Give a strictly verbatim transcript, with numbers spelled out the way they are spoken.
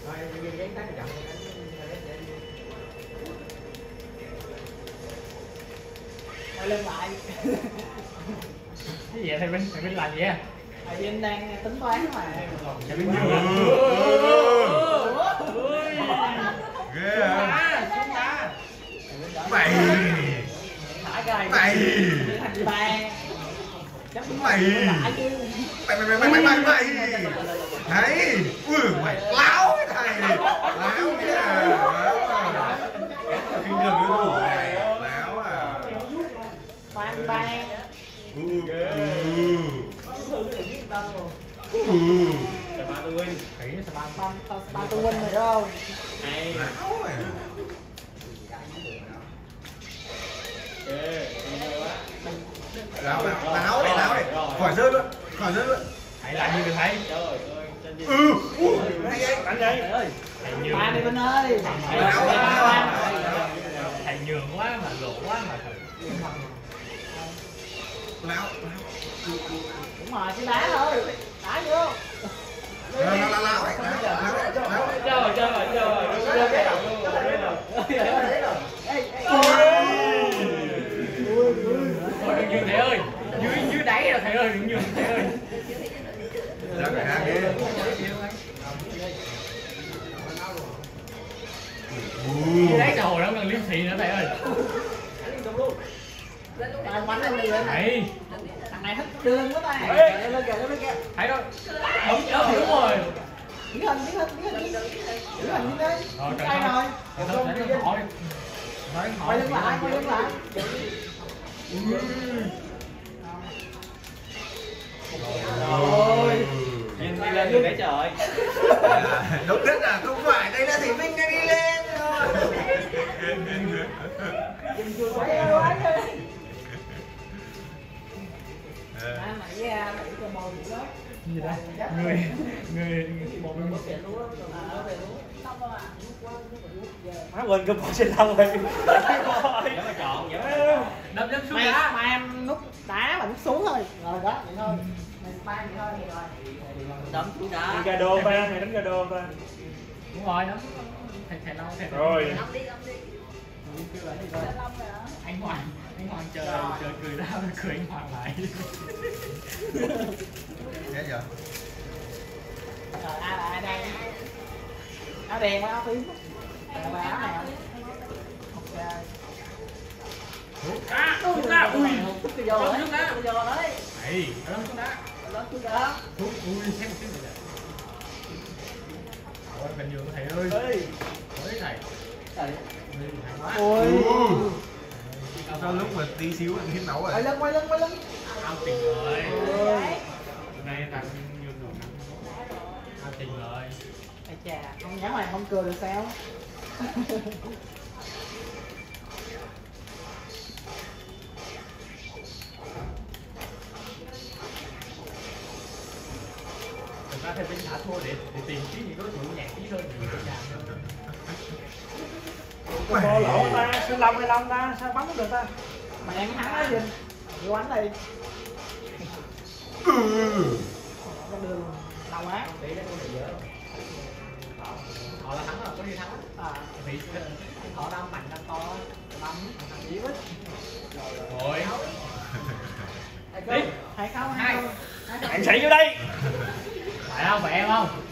Quay lưng lại. Cái gì vậy thầy Vinh? Thầy Vinh làm gì á? Thầy Vinh đang tính toán mà. Thầy Vinh nhiều ghê hả? Mày Thả cái mày thành ba. mày mày mày mày mày mày mày thầy ui mày láo cái thầy láo nha kinh thường cái thủ này láo à Ban ban. Chào ba tôi Vinh. Thầy nó sao ba Ban ban tôi Vinh rồi đâu? Hay. láo à láo láo này láo này khỏi rơi luôn khỏi rơi luôn Thầy làm gì được thầy? ừ hay anh Đánh đi. Thầy nhường. Ba đi Vinh ơi. Thầy nhường quá mà lộ quá mà thầy. láo Đúng rồi, chỉ đá thôi. Đá vô. láo láo láo này láo láo Chơi rồi, chơi rồi, chơi rồi. Chơi cái đầu luôn. Thôi đừng nhường thầy ơi. Dưới dưới đáy rồi thầy ơi, đừng nhường thầy ơi. ra cái hàng đi Dưới đáy xã hội đâu cần liếm thị nữa thầy ơi. Đang bắn lên đi lên. Thầy. Thằng này thích đường quá ta. Ê. Lên kìa, lên kìa. Thấy đó. Đúng đó hiểu rồi. Biến hình, biến hình, biến hình. Biến hình đi đây. Rồi cần Đây rồi. Thôi để nó hỏi. Nói hỏi. Quay lưng lại, quay lưng lại. rồi Em đi lên để trời. đúng rất là không phải đây là thì Vinh đang đi lên thôi Quay lưng lại đi. À, mày ra, mày cho bò gì đó. Gì đây? Người người Bò mình mất tiền luôn á. À, về luôn. Xong rồi à. má quên cái bộ xe lăn rồi. Để mà chọn vậy. Đâm đâm xuống Mày đá. mà em nút đá mà nút xuống thôi. Rồi đó, vậy thôi. Mày spam vậy thôi rồi. Đấm xuống đá. Đi gà đô ba, mày đánh gà đô ba. Đúng rồi, đấm. Thầy thầy lâu thầy. Rồi. Đấm đi, đấm đi. Anh Hoàng, anh Hoàng chờ chờ cười ra cười anh Hoàng lại. thế giờ Rồi ai là ai đây? Áo đen với áo tím. Rồi là áo nào? Ok. Á, xuống đá. Ui. Chút cái vô đấy. Xuống đá. Vô đấy. Này, đấm xuống đá. Lên xuống đá. Ui, ui, xem một cái gì vậy? Ôi, mình nhường thầy ơi. Ơi thầy. Ôi. sao lúc mà tí xíu anh hít máu rồi Quay lưng, quay lưng, quay lưng. Ao tình rồi. Ôi. Này tặng nhường đồ nắng. Ao tình rồi. Ây chà, không dám mày không cười được sao? Thực ra thầy Vinh thả thua để, để tìm tí những đối thủ nhạc tí hơn thì cũng làm được. Bò lỗ ta, sao lòng hay lòng ta, sao bắn được ta? Mày đang thắng đó Vinh. Vô bắn đi. ừ. Cái đường lâu quá. Họ là thắng rồi, có gì thắng á. À, Vì họ đâm mạnh đâm to. Bắn thằng gì hết. rồi. Đi. Hai không, hai không. Anh chạy vô đây. Phải không, phải em không?